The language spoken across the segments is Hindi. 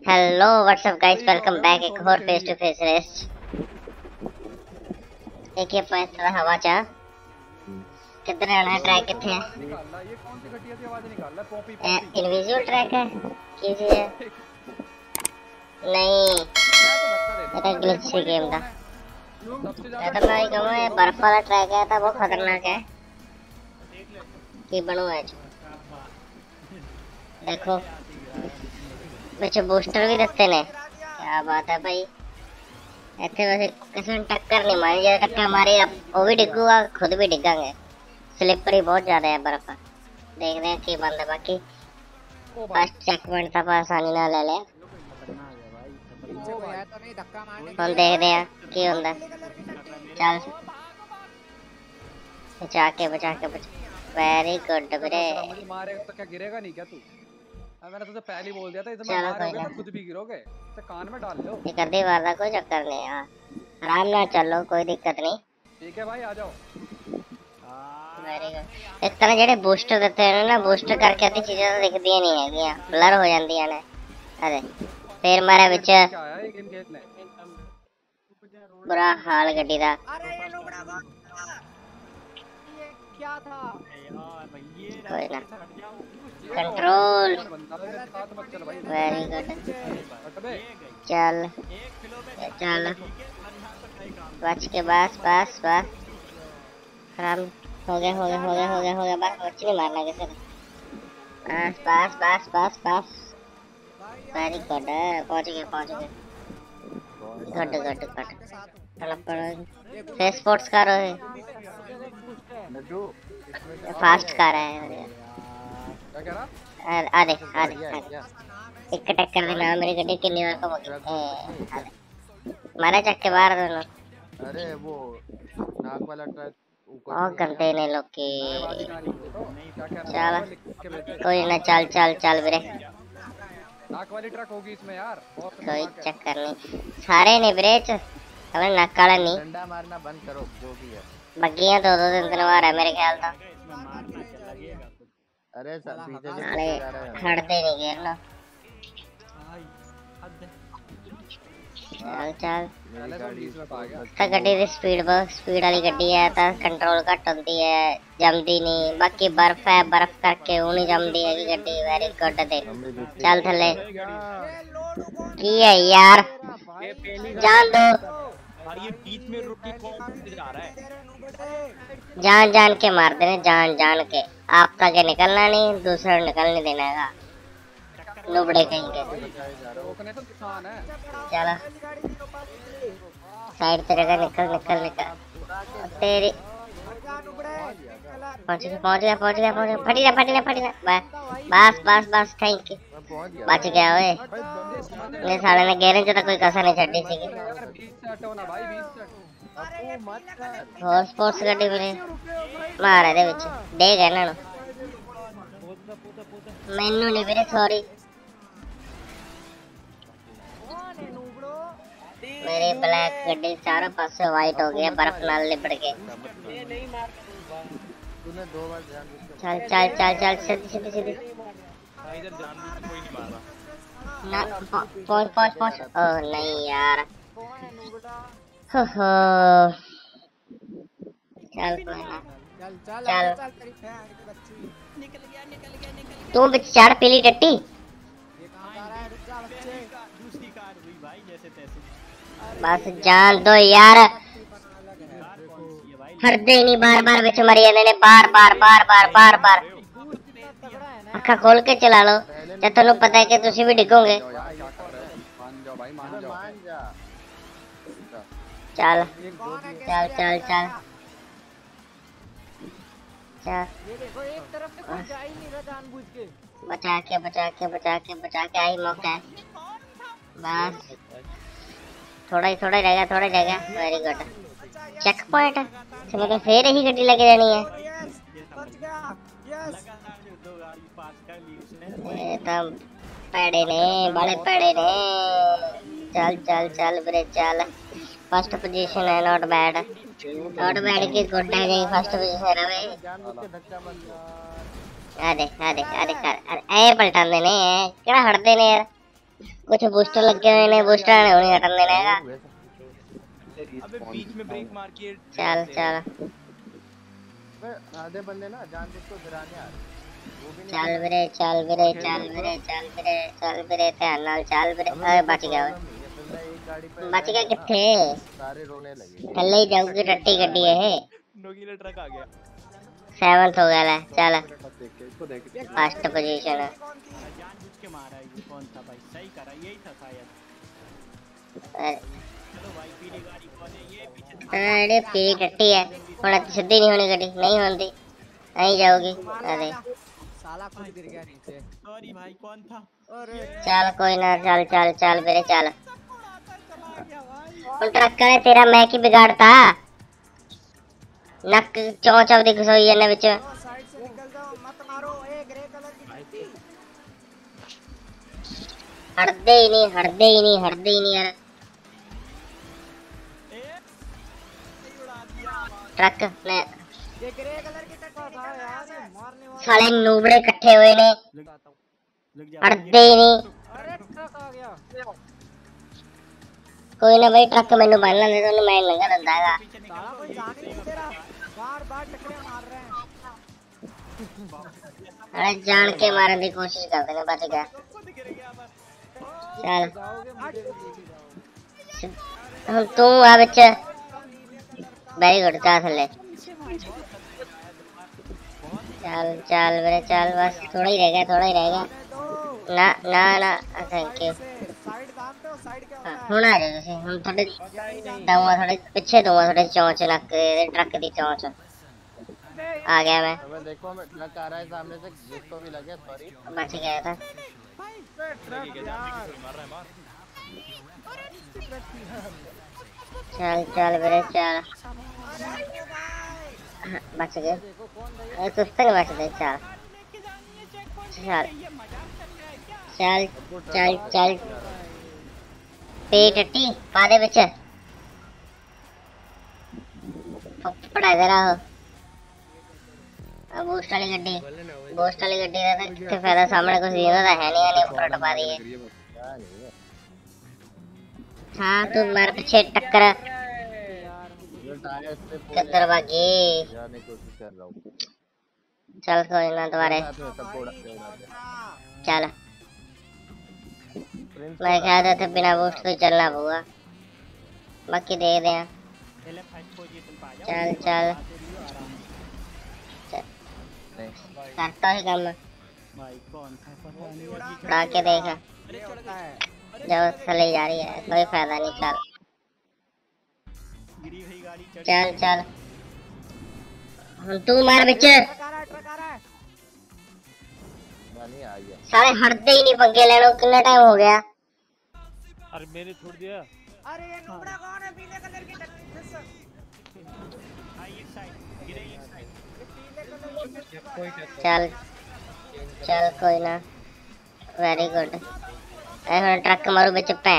Hello WhatsApp guys, welcome back एक और फेस टू फेस रेस। एक ये पैसा हवा चा कितने आना है ट्रैक कितने है? ये कौन सी घटिया सी आवाज निकाल रहा है? पॉपी पॉपी इनविजिबल ट्रैक है किसी है? नहीं, ये तो ग्लिच सी गेम था। मैं तो भाई कहूँ ये बर्फ वाला ट्रैक है, था बहुत खतरनाक है कि बनू है। देखो पीछे बूस्टर भी रखते ने, क्या बात है भाई। ऐसे वैसे किसी ने टक्कर नहीं मारी, जब टक्कर मारी अब वो भी डिगूगा, खुद भी डिगेंगे। स्लिपरी बहुत ज्यादा है बर्फ। देखते हैं की बंद है। बाकी फर्स्ट चेक पॉइंट था, आसानी ना ले ले। हम देखते हैं की होता। चल बचा के वेरी गुड वीरे। मारेगा तो क्या गिरेगा नहीं क्या तू? मैंने तुझे पहले ही बोल दिया था, इधर चलो मारोगे तो खुद भी गिरोगे। तो कान में डाल लो। ये कर दी वाला, कोई चक्कर नहीं है। आराम ना चलो, कोई दिक्कत नहीं। ठीक है भाई, आ जाओ। Very good. इस तरह जेडे बूस्टर देते हैं ना, बूस्टर करके आती चीजें तो दिखती नहीं है, ब्लर हो जाती है ना। अरे फिर मारे विच क्या आया ये गेम खेलने? बुरा हाल गड्डी दा। क्या था कोई ना, कंट्रोल। Very good. चल चल बच के, बस बस बस आराम। हो गया बस। बच्ची नहीं मारना किसी ने। बस। वेरी गुड, पहुंच गए। गुड। फेस स्पोर्ट्स कार है, फास्ट कार है। क्या कह रहा? आधे एक टक्कर देना मेरी गड्डी कितनी बार को मारा चक्के बाहर दोनों। अरे वो नाक वाला ट्रक ऊपर और गंदे ने लोग के। चल कोई ना, चल वीरे। नाक वाली ट्रक होगी इसमें यार। कोई चक्कर नहीं, सारे ने ब्रेच हमें नाक काला नहीं। डंडा मारना बंद करो जो भी है। बग्गियां दो दिन मारा है मेरे ख्याल था। अरे सब पीछे से अरे जा रहा है। हटते नहीं गिर ना। चल गड्डी दी स्पीड वाली गड्डी है तो कंट्रोल घट होती है, जमदी नहीं। बाकी बर्फ है, बर्फ करके वो नहीं जमदी है गड्डी। Very good. दे चल थले की है यार, जान दो। ये बीच में रुक के कौन जा रहा है? जान के मार देने, जान के। आप तक निकलना नहीं, दूसरा निकलने देना है। नुबड़े कहीं के। चलो साइड पे जगह, निकल तेरी। पहुंच गया। फटी ना। बस थैंक यू। बच गया ओए। ये साले ने गैरेज तक कोई कसर नहीं छड़ी सी। और स्पोर्ट्स गड्डी में मारे दे विच डे गए ना। मैनू नहीं वीरे, सॉरी। मेरी ब्लैक गड्डी चारों पास से वाइट हो गया, बर्फ नाल लिपट के। तूने 2 बार ध्यान चल सीधी। ना पहुंच। ओह नहीं यार। हो चल कोई ना। चल तू बिच चढ़ पीली टट्टी। बस जान दो यार, हरदे नहीं। बार बिच मरी जाने, बार। अखा खोल के चला लो, जब तुम पता है कि तुसी भी डिगोगे। चल बचा के आई मौका है। बस थोड़ा ही रह गया। Very good. चेक पॉइंट मतलब फिर ही गड्डी लेके जानी है। ये तो बड़े पेड़े ने। चल वीरे चल। फर्स्ट पोजीशन है, नॉट बैड की गुड है। फर्स्ट पोजीशन है। अरे पलटांदे ने केड़ा हटदे ने यार। कुछ बूस्टर लग गए ने, बूस्टर ने नहीं हटने देना है। अबे बीच में ब्रेक मार के चल चल आधे बंदे ना जानबूझ को गिराने आ रहे, वो भी नहीं चल वीरे चल वीरे चल वीरे चल वीरे चल वीरे ध्यान नाल चल वीरे। अरे बच गया ओए, बंदा एक गाड़ी पे बच गया किथे? सारे रोने लगे। थल्ले ही जाऊंगी, टट्टी गड्डी है ये। नोकीला ट्रक आ गया। 7th हो गया ले। चल देख के इसको देख के फर्स्ट पोजीशन है। जानबूझ के मारा है ये, कौन था भाई? सही करा, यही था शायद। अरे चलो भाई पीली गाड़ी कौन है ये? पीछे अरे पीली टट्टी है, थोड़ा सीधी नहीं होनी गड्डी, नहीं होती नहीं जाओगी। अरे साला खुद गिर गया नीचे। सॉरी भाई, कौन था? चल कोई ना, चल चल चल वीरे चल। ट्रक करे तेरा मैं की बिगाड़ता, नक चौंच अब दिख सोई है विच। साइड से निकल जाओ, मत मारो। ए ग्रे कलर की टट्टी। हटदे ही नहीं हटदे ही नहीं हटदे ही नहीं यार। ट्रक ने ये ग्रे कलर की टट्टी था यार, मारने वाला। साले नूबड़े इकट्ठे हुए ने, लग जा। हटदे ही नहीं। अरे ट्रक आ गया। कोई ना भाई, ट्रक मैनू बनना दे तो मैं लंगा दंदागा। साला कोई जान ही नहीं दे रहा, बार-बार टक्करें मार रहे हैं। अरे जान के मारने की कोशिश करते ने, बच गया। चल जाओगे मुझे भी लेके जाओ। हम तू आ बिच। वेरी गुड, जा थले। चल चल मेरे चल, बस थोड़ा ही रह गया, थोड़ा ही रह गया। ना ना ना थैंक यू। साइड दाब दो, साइड क्या होता है? ਹੁਣ ਆ ਜਾਓ ਤੁਸੀਂ, ਹੁਣ ਥੋੜੇ ਦਊਂਗਾ, ਥੋੜੇ ਪਿੱਛੇ ਦਊਂਗਾ, ਥੋੜੇ ਚੌਂਚ ਲੱਗ ट्रक ਦੀ चौंच। आ गया मैं, हमें देखो, हमें ट्रक आ रहा है सामने से, जिसको भी लगे सॉरी। बच गया था। चल चल मेरे चल, बच गए। सुस्त नहीं बचते। चल चल चल चल चल पे टट्टी पा दे बिच, पड़ा दे रहा हो। बूस्ट वाली गड्डी, बूस्ट वाली गड्डी का कितने फायदा, सामने कुछ दिया था है नहीं, ऊपर टपा दिए। हाँ तू मार पीछे टक्कर, किधर भागी? जाने की कोशिश कर रहा हूँ। चल कोई ना, दोबारा चल। मैं क्या था बिना बूस्ट तो चलना पड़ेगा, बाकी देख दे। चल चल करता ही काम, भाई कौन था पता नहीं। उड़ा के देखा जब चली जा रही है, कोई फायदा नहीं। चल गिरी हुई गाड़ी चढ़। चल चल तू मार बिच। ट्रक आ रहा है, ट्रक आ रहा है। नहीं आ गया। सारे हटते ही नहीं पंखे लेने को, कितना टाइम हो गया। अरे मैंने छोड़ दिया। अरे ये नुबड़ा कौन है? पीले कलर की टट्टी। एक साइड गिरे, एक साइड। चल चल कोई ना, वेरी गुड। ऐसा ट्रक मारू बिच पै,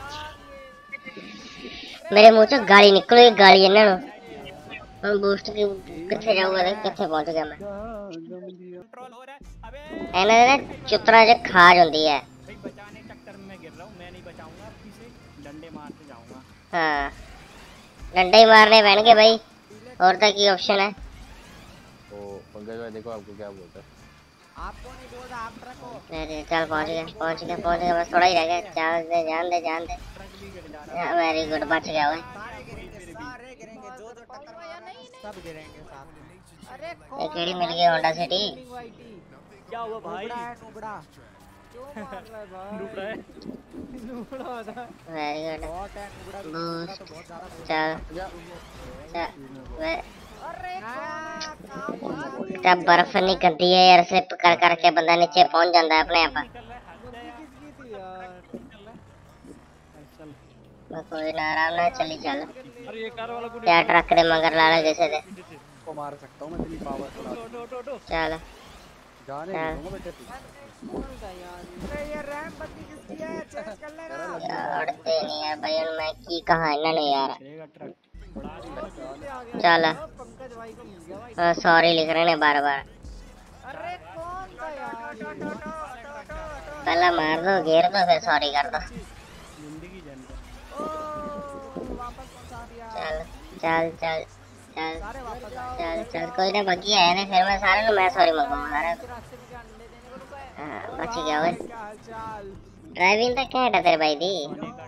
मेरे मुंह चो गाली निकलूगी, गाली इन्हां नूं। ਹੁਣ ਬੂਸਟ ਕਿੱਥੇ ਜਾਊਗਾ ਤੇ ਕਿੱਥੇ ਪਹੁੰਚ ਗਿਆ ਮੈਂ। कंट्रोल हो रहा है। अबे ਇਹਨਾਂ ਦੇ ਨਾ ਚੁੱਤਰਾਂ 'ਚ ਖਾਜ ਹੁੰਦੀ ਹੈ। भाई बचाने चक्कर में मैं गिर रहा हूँ, मैं नहीं बचाऊंगा। पीछे डंडे मारते जाऊंगा। हाँ डंडे ही मारने पैणगे भाई, और तो की ऑप्शन है। तो पंकज भाई देखो आपको क्या बोलता है। आपको नहीं बोल रहा, आप ट्रक हो। अरे चल पहुंच गया पहुंच गया पहुंच गया, बस थोड़ा ही रह गया। जान दे जान दे जान दे। वेरी गुड, बच गया वो। सारे गिरेंगे, सारे गिरेंगे। जो जो टक्कर मारेगा सब गिरेंगे साथ में। अरे एक गाड़ी मिल गई होंडा सिटी। क्या हुआ भाई? नुबड़ा है, नुबड़ा। क्यों मार रहा है भाई? नुबड़ा है। नुबड़ा होता है। Very good. बहुत है नुबड़ा, बूस्ट तो बहुत ज्यादा बोल। चल चल अरे क्या बर्फ निकलती है यार, स्लिप कर करके बंदा नीचे पहुंच जाता है अपने आप। किसकी थी यार? चल। कोई ना, आराम ना चली चल। अरे ये कार वाला क्या ट्रक दे मगर लाला जैसे दे। को मार सकता हूं मैं, इतनी पावर चला। चल जाने हाँ। दूंगा बेटे तू। अरे ये रैम बत्ती किसकी है? चेंज कर लेना। अड़ते नहीं यार भाई, मैं की कहा इन्होंने यार। ट्रक चल पंकज भाई को मिल गया भाई। सॉरी लिख रहे हैं बार बार। अरे कौन था यार? पहला मार दो, घेर दो, फिर सॉरी कर दो। जिंदगी जान वापस पहुंचा दिया। चल चल चल चल सारे वापस आओ। चल चल, कोई ना बग्गी आया ना, फिर मैं सारे मैं सॉरी मंगाऊंगा सारे। रास्ते में क्या अंडे देने को रुका है? हाँ बच गया वो। क्या हालचाल? ड्राइविंग तक क्या है तेरे भाई दी।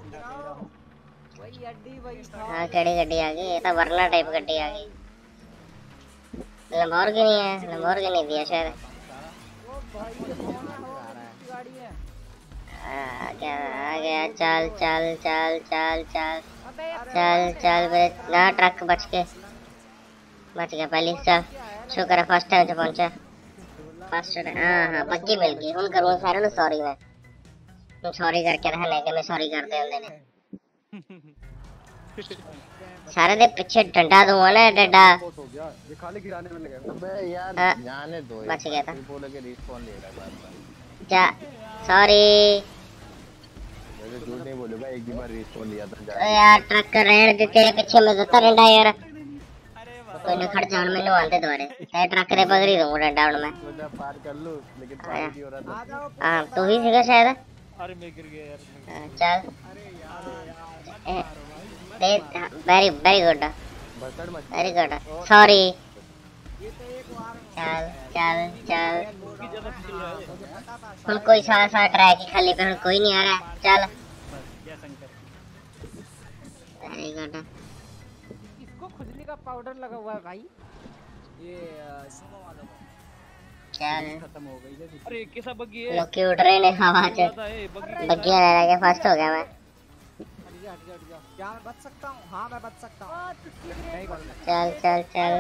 वही अड्डी वही था। हाँ केड़ी गड्डी आ गई, ये तो वरना टाइप गड्डी आ गई। लंबोर्गिनी है, लंबोर्गिनी दिया शायद। वो भाई ये कौन है? वो गाड़ी है। आ गया, चल चल चल चल चल अबे चल चल बे ना, ट्रक बच गया पहले। चल शुक्र है फर्स्ट टाइम से पहुंचा। फर्स्ट टाइम हाँ बग्गी मिल गई। हुन करूँ सारे नु सॉरी मैं, तुम सॉरी करके रहने के मैं सॉरी करते होंगे ने सारे दे पीछे डंडा दूंगा ना, डंडा। हो गया ये खाली गिराने में लगा। अबे यार हाँ, जाने दो बच गया था। बोले के रिस्पॉन ले रहा है। जा सॉरी मैं झूठ नहीं बोलूंगा, एक ही बार रिस्पॉन लिया था ओ यार, ट्रक का रहने दे, तेरे पीछे मैं जता डंडा यार। कोई ना खड़ जा, मैंने आंदे दोबारे ते ट्रक दे पकड़ी दूंगा डंडा हुन मैं। मैं पार कर लूं, लेकिन पार नहीं हो रहा था। आ जाओ। हां तू ही सीखा शायद। अरे मैं गिर गया यार। हाँ, चल अरे यार दे, वेरी वेरी गुड, भसड़ मत। Very good, sorry. ये तो एक बार चल चल चल, की ज्यादा फिसल रहा है। पता था। हुन कोई साथ साथ ट्रैक ही खाली पे, हुन कोई नहीं आ रहा है। चल बस जय शंकर। Very good. इसको खुजली का पाउडर लगा हुआ है भाई। ये सुबह वालों को चल खत्म हो गई है। अरे कैसा बग्गी है? लोग क्यों उड़ रहे ने हवा से। ज्यादा है बग्गी। बग्गियां ले लेके फर्स्ट हो गया मैं। हट जा। क्या मैं बच सकता हूँ? हाँ मैं बच सकता हूँ। नहीं बच सकता। चल चल चल,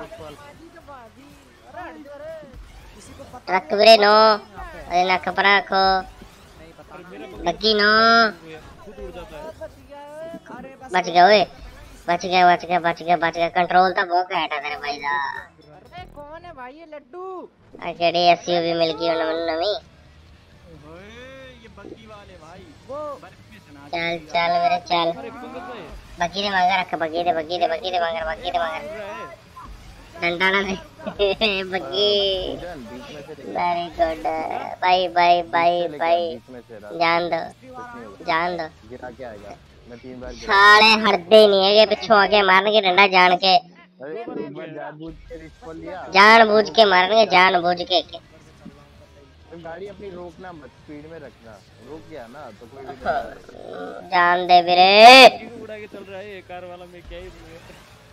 किसी को पता ट्रक ब्रे नो, अरे ना कपड़ा खो, नहीं पता। Buggy no. खुद उड़ जाता है। अरे बस बच गया ओए, बच गया बच गया बच गया बच गया। कंट्रोल तो बहुत घैंट है तेरे भाई दा। अरे कौन है भाई ये लड्डू? केड़ी एसयूवी मिल गई उन्हें नवी। ओए ये बग्गी वाले भाई वो बर्फ में सना। चल चल मेरे चल, अरे पंकज भाई बग्गी दे मगर रख, बग्गी दे मगर डंडा ना दे बग्गी। चल बीच में से very good, bye bye bye bye. बीच में से रहा। जान दो कुछ नहीं होगा, जान दो, गिरा के आएगा। मैं 3 बार गिरा। साले हटदे नहीं है, पिछों आके मारने डंडा जान के, अरे एक बार जानबूझ के रिस्पॉन लिया। जानबूझ के मारने जानबूझ के। तो गाड़ी अपनी रोकना मत, स्पीड में रखना। रुक गया ना तो कोई भी नहीं। जान दे बिरे। बग्गी को उड़ा के चल रहा है ये कार वाला। मैं क्या ही बोलूं।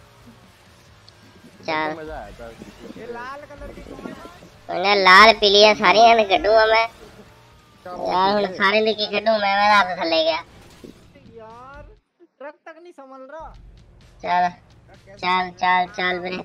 चल मजा आया था। ये लाल कलर की कौन है? उन्हें लाल पीलिया सारी ने कड्डू मैं यार, हुन सारे लेके कड्डू मैं, मेरा हाथ थले गया। यार ट्रक तक नहीं संभल रहा। चल चल चल चल बिरे,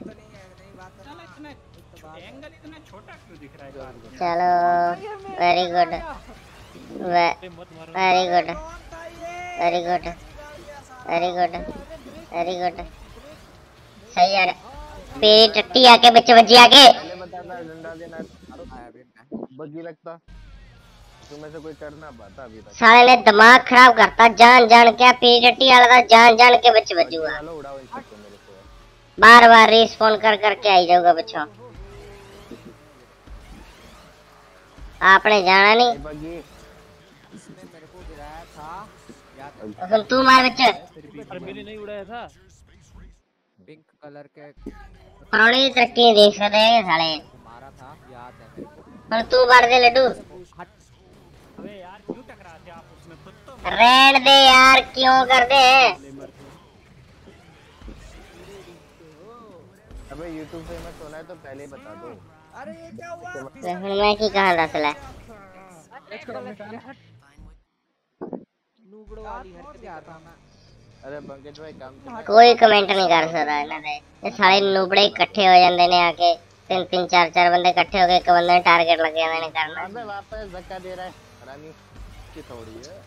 एंगल इतना छोटा क्यों दिख रहा है? चलो वेरी गुड, अरे मत मारो। वेरी गुड, कौन था ये? Very good, very good, very good. सही यार, पेरी टट्टी आके बच्चे बच्ची आके। पहले बताना डंडा देना। बग्गी लगता तुम्हें से कोई कर ना पाता अभी तक। साले ने दिमाग खराब करता, जान जान के पेरी टट्टी वाला था, जान जान के बच्चे बच्चूगा। चलो उड़ाओ इनको मेरे से। बार बार रिस्पॉन कर करके आई जाऊंगा बच्चों। आपने जाना नहीं, ये बग्गी इसने मेरे को गिराया था याद है। तू मार बच्चे। अरे मैंने नहीं उड़ाया था। पिंक कलर के पुरानी तरक्की देख सकते हैं साले। मारा था याद है मेरे को। पर तू मार दे लड्डू। हट। अबे यार क्यों टकराते आप उसमें? खुद तो रहने दे यार, क्यों कर दे। अबे यूट्यूब फेमस होना है तो पहले ही बता दो। अरे ये क्या हुआ? मैं की कहा दसला। नूबड़ो वाली हरकत क्या था मैं? अरे पंकज भाई काम से कोई कमेंट नहीं कर सकता इन्हां दे। ये सारे नुबड़े इकट्ठे हो जांदे ने आके, 3 4 बंदे इकट्ठे हो के एक बंदे टारगेट लग जांदे ने करना। अबे वापस धक्का दे रहा है हरामी की थोड़ी है।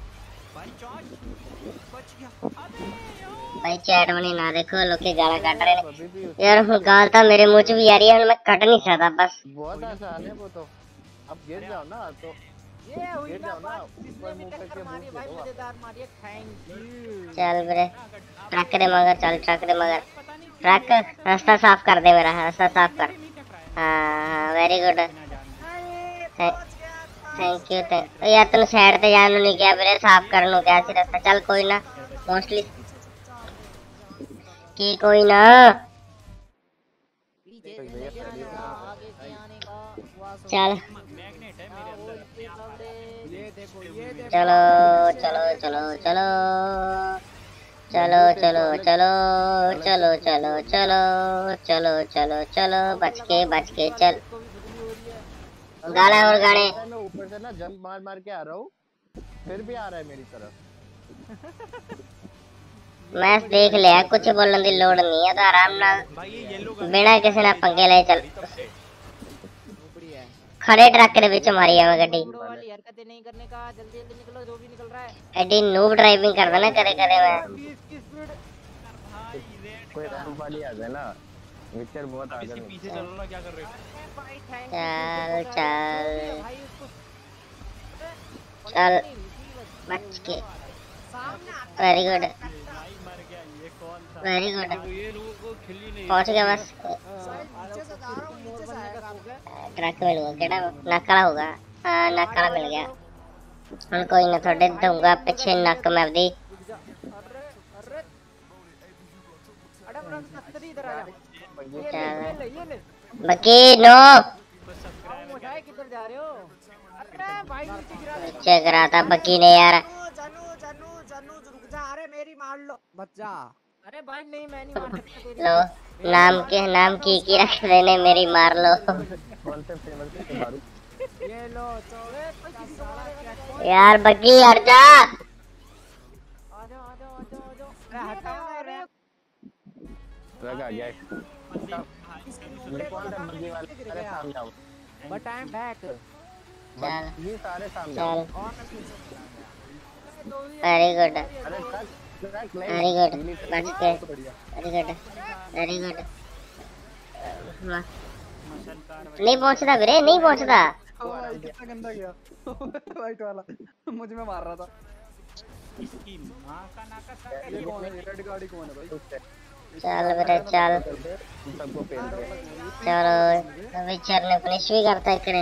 भाई चैट में ना देखो, लोग के गाना काट रहे ने अभी भी यार। हुन गाल तो मेरे मुंह च भी आ रही है, हुन मैं कट नहीं सकता बस। बहुत आसान है वो तो। अब गिर जाओ ना तो ये हुई गिर ना जाओ ना, बात जिसने ऊपर भी मुंह टक्कर करके मारी मुंह भाई, दे दो। मजेदार मारी है। Thank you. चल बरे, ट्रक दे मगर, चल ट्रक दे मगर। ट्रक रास्ता साफ कर दे मेरा, रास्ता साफ कर। हाँ वेरी गुड। थैंक यू यार तू साइड ते जान नहीं गया मेरे साफ कर लो क्या सी रास्ता चल कोई ना मोस्टली की कोई ना पीछे से नहीं आना आगे से आने का वास चल मैग्नेट है मेरे अंदर। ये देखो ये देखो चलो चलो चलो चलो चलो चलो चलो चलो चलो चलो चलो चलो चलो बच के चल गाना और गाने मैं ऊपर से ना जंप मार मार के आ रहा हूँ, फिर भी आ रहा है मेरी तरफ। मैच देख लिया कुछ बोलने की लोड़ नहीं है तो आराम ना भाई ये येलो बिना किसी ना पंगे ले चल ऊपरी है खड़े ट्रक के बीच मारी है गड्डी बूढ़ों वाली हरकतें नहीं करने का जल्दी जल्दी निकलो जो भी निकल रहा है एडी नूब ड्राइविंग कर देना करे करे मैं 20 की स्पीड कोई रूप वाली आ जाए ना, विक्टर बहुत आगे इसके में। पीछे चलो ना, क्या कर रहे हो? चल चल भाई उसको चल बच के वेरी गुड भाई मर गया, ये कौन था? वेरी गुड तो ये लोगों को खिल्ली नहीं। पहुंच गया बस ट्रक मिल गया केड़ा नकला होगा हाँ नकला मिल गया हम कोई ना थोड़े दूंगा पीछे नक में दी अरे अरे अरे नस्तरी इधर आ जा चल ये ले बकी नो मुझे किधर जा रहे हो अरे भाई नीचे गिरा दे नीचे करा था बकी ने यार जानू जानू जानू रुक जा अरे मेरी मार लो बच्चा अरे भाई नहीं मैं नहीं मार सकता तेरी लो नाम की रख देने मेरी मार लो कौन से फेमस है मारू? ये लो चौड़े कोई किसी को मारेगा यार बकी हट जा आ जाओ आ जाओ आ जाओ आ जाओ अरे हटाओ अरे ट्रक आ गया है। मेरे कौन सा बग्गी वाला? अरे सामने आओ। बट आई एम बैक चल ये सारे सामने आओ। चल वेरी गुड अरे ट्रक नहीं। वेरी गुड बच के वेरी गुड वेरी गुड नहीं पहुंचता वीरे नहीं पहुंचता कितना गंदा गया वाइट वाला मुझे में मार रहा था इसकी माँ का नाका ये कौन है रेड गाड़ी कौन है भाई चल वीरे चल सबको पेल दे। चलो विचर ने फिनिश भी करता इकड़े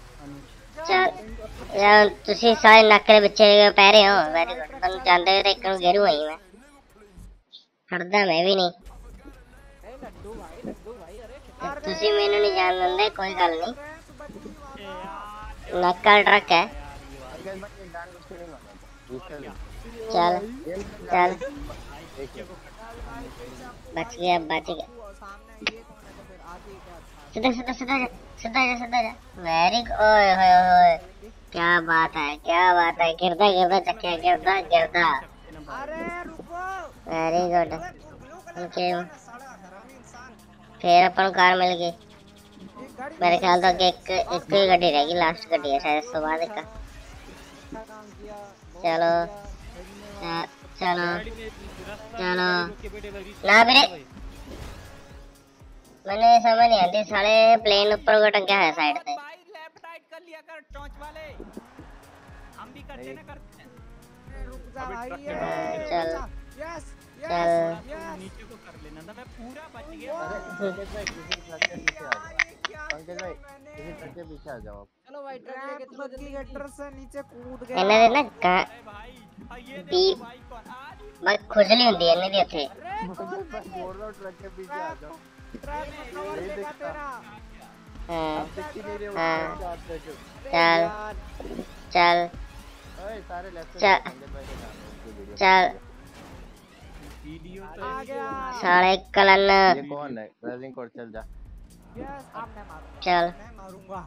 चल यार तुसी सारे नकले बच्चे पै रहे हो वेरी गुड तुम जानते हो एक घेरू आई मैं हटदा मैं भी नहीं ए लड्डू भाई अरे तुसी मैनू नहीं जान दिंदे कोई गल नहीं नक्कल ट्रक है अगर मैं एक डांस उसके नहीं मारता। चल चल एक बच गया सीधा सीधा सीधा जा सीधा जा सीधा जा वेरी ओए होए होए क्या बात है गिरदा गिरदा चक्के गिरदा अरे रुको वेरी गुड ओके फिर अपन कार मिल गई मेरे ख्याल तो एक ही गड्डी रहेगी लास्ट गड्डी है शायद इसके बाद का चलो चलो चलो ना मेरे मैंने समझ नहीं आती साले प्लेन ऊपर को टंगा है साइड पे भाई लेफ्ट राइट कर लिया कर टॉर्च वाले, हम भी करते ना करते हैं। रुक जा भाई चल यस चल नीचे को कर लेना था, मैं पूरा बच गया। पंकज भाई किसी ट्रक के पीछे आ जाओ। पंकज भाई किसी ट्रक के पीछे आ जाओ। चलो भाई ट्रक लेके चलो जल्दी गटर से नीचे कूद गए ਇਹਨਾਂ ਦੇ ਨਾ अरे भाई ये बीप देखो भाई कौन आज बस खुजली होती है ਇਹਨਾਂ ਦੀ ਉੱਥੇ बस बोल रहा हूँ ट्रक के पीछे आ जाओ। ट्रक में कवर लेगा तेरा हाँ दिख ही नहीं रहे वो हाँ। ट्रक के। चल चल ओए सारे लेफ्ट चल। पंकज भाई के नाम है उसकी वीडियो। चल वीडियो आ गया साले कलन ये कौन है? ड्राइविंग कोड चल जा। यस अब मैं मारूंगा चल मैं मारूंगा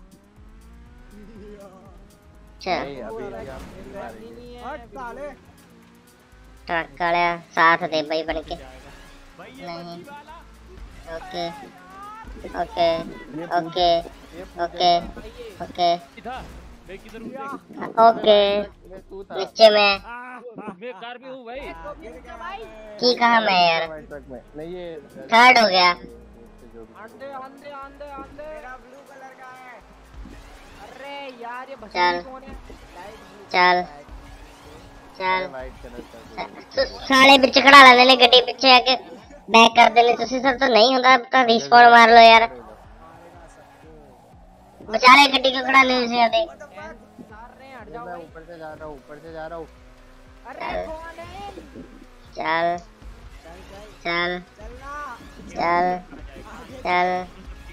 चल नहीं अभी हम मारेंगे। हट साले ट्रक वाला साथ दे भाई बन के भाई ये नहीं बच्ची वाला okay okay okay okay okay था, मैं किधर हूँ देख। ओके ये तू था नीचे में मैं कार में हूँ भाई। की कहा मैं यार हमारे ट्रक में। नहीं ये थर्ड हो गया जो भी- आंदे आंदे आंदे आंदे मेरा ब्लू कलर का है अरे यार ये चल। भसड़ी कौन है लाइट ब्लू चल चल वाइट कलर का। साले ਵਿੱਚ ਖੜਾ ਲੈਂਦੇ ਨੇ ਗੱਡੀ ਪਿੱਛੇ ਆ ਕੇ बैक कर देने तुसी सर तो नहीं होता तो रिस्पॉन मार लो यार बचा ले गड्डी को खड़ा ले उसे दे जाओ मैं भाई। ऊपर से जा रहा हूँ, ऊपर से जा रहा हूँ। अरे कौन है? चल चल चल चल चलना। चल चल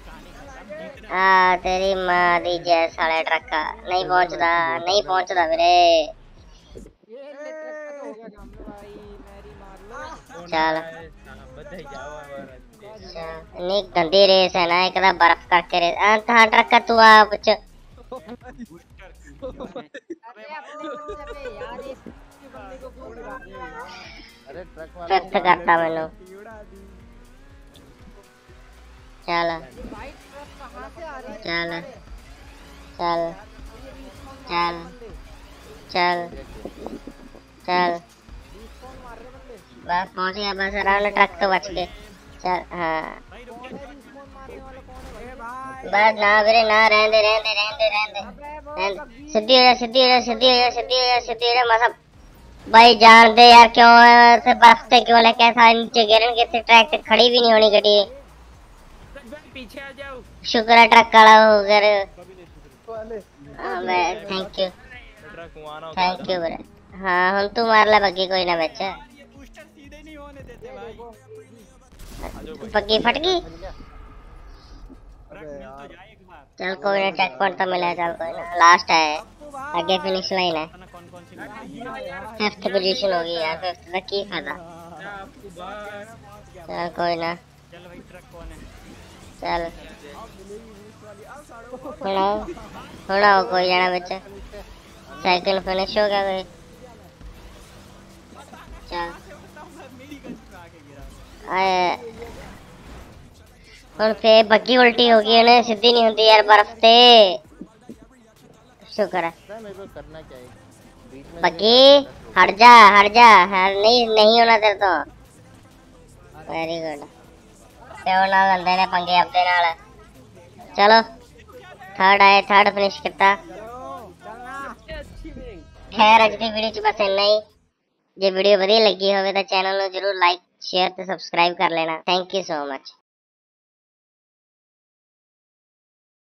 तेरी माँ दी जय साले ट्रक का नहीं पहुंचदा मेरे। ये ले ट्रक का तो हो गया काम भाई, मेरी मार लो। चल बधाई जाओ हमारा नहीं गंदी रेस है ना एकदम बर्फ करके रेस। हाँ ट्रक का तू आ कुछ अरे अपने बंदे पे यार, इसके बंदे को क्यों गिरा रहे हो? अरे ट्रक वाला फिफ्थ करता मैंने। चल ये वाइट ट्रक कहाँ से आ रही है? चल चल ये रिस्पॉन चल बंदे, चल चल रिस्पॉन मार रहे बंदे। बस पहुंच गया बस आराम ट्रक तो बच गए। चल हाँ कौन है रिस्पॉन मारने वाला? कौन है भाई? बस ना वीरे ना रहने दे अबे वो सीधी हो जा मतलब भाई जान दे यार क्यों ऐसे बरसते क्यों ले कैसा नीचे गिरन कैसे ट्रैक पे खड़ी भी नहीं होनी गड्डी। पीछे आ जाओ। शुक्र है ट्रक काला हो गया। वाले हाँ मैं थैंक यू ट्रक वहां थैंक यू वीरे। हाँ हम तू मार ला बग्गी कोई ना बच्चा। ये बूस्टर सीधे नहीं होने देते भाई। बग्गी फट गई। ट्रक मिल तो जाए एक बार। चल कोई ना चेक पॉइंट तो मिला चल कोई ना लास्ट है आगे फिनिश लाइन है। पता ना कौन कौन सी गाड़ी है। फिफ्थ पोजीशन होगी यार फिफ्थ तक की फायदा। आपको बस चल कोई ना चल भाई ट्रक कौन है? चल हो कोई जाना बच्चा साइकिल फिनिश हो गया कोई। चल मेरी गलती में आके गिरा। आए ਹੁਣ ਫੇ ਬੱਗੀ ਉਲਟੀ ਹੋ गई है सीधी नहीं होती यार बर्फ ते। शुक्र है पता है मेरे को करना क्या है बीच में बग्गी हट जा नहीं होना तेरे तो। वेरी गुड प्यो नाल लंदे ने पंगे अपने नाल। चलो थर्ड फिनिश किया। खैर अज की वीडियो च बस इन्ना ही। जे वीडियो वधिया लगी होवे तो चैनल ਨੂੰ जरूर लाइक शेयर ते सब्सक्राइब कर लेना। Thank you so much.